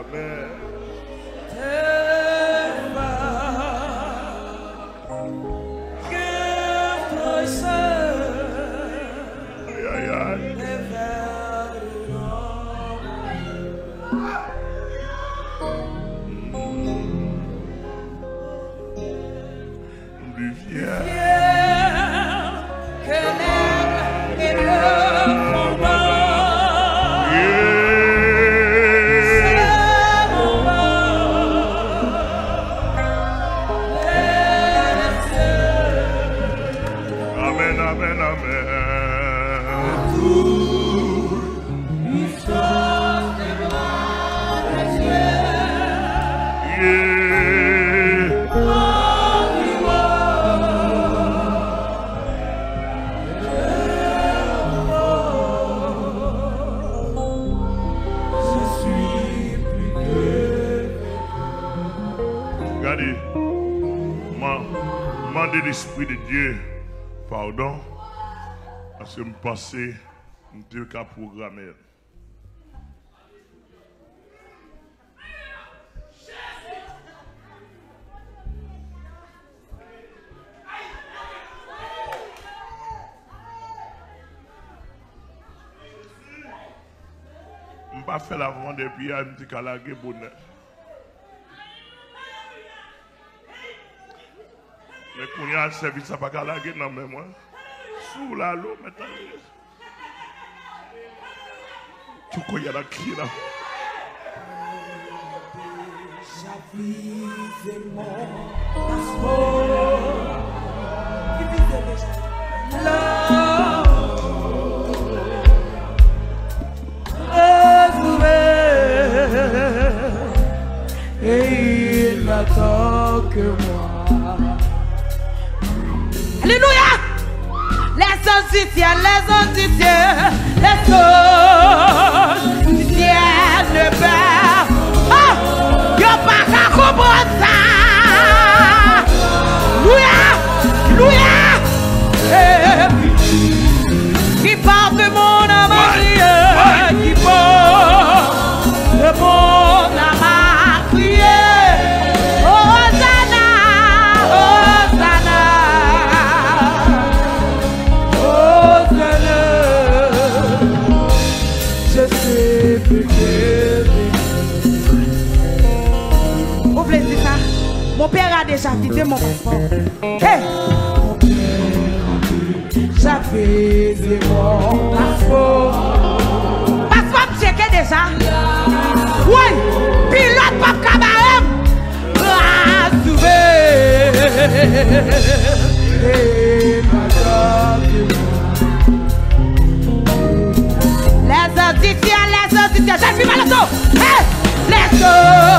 L'Esprit de Dieu, pardon, parce que je pensais que je n'ai programmer. Je n'ai pas fait la vente depuis un petit calagé bonnet. Mais quand il y a un service, ça va pas calagé dans mes mains. Sous la l'eau, maintenant. Tu connais la qui là. Et il n'attend que moi. Alléluia! Les anges du ciel, les anges du ciel, les anges du ciel ne perdent. Oh! Y'a pas qu'à comprendre ça! Alléluia! Alléluia! Qui porte mon âme à crier, qui porte mon âme à crier. Mon père a déjà quitté mon passeport. Hey! Mon père a déjà quitté mon passeport. Passeport checké déjà. Oui! Pilote Pop Kabarem! Ah, sauvé! Les auditions, je suis mal au dos! Hey! Les auditions!